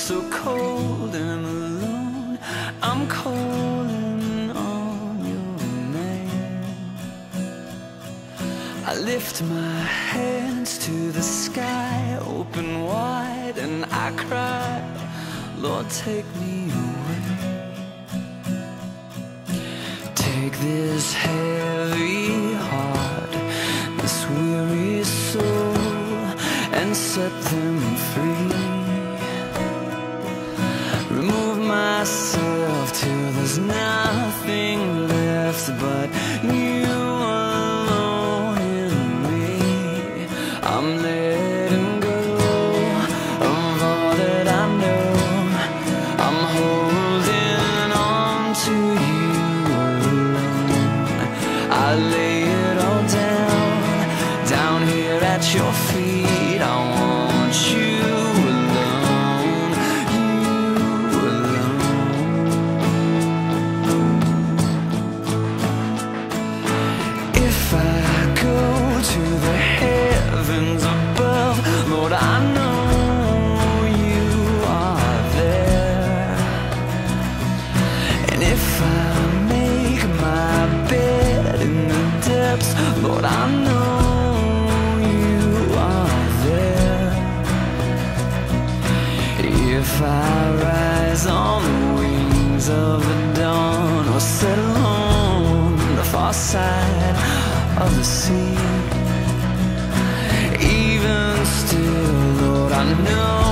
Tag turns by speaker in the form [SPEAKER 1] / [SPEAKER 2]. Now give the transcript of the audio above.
[SPEAKER 1] so cold and alone. I'm calling on your name. I lift my hands to the sky, open wide, and I cry, Lord, take me away. Take this heavy heart, this weary soul, and set them free. Remove myself till there's nothing left but you alone in me. I'm letting go of all that I know. I'm holding on to you alone. I lay it all down here at your feet. I want you alone, you alone. If I go to the heavens above, Lord, I know you are there. And if I make my bed in the depths, Lord, I know if I rise on the wings of the dawn, or settle on the far side of the sea, even still, Lord, I know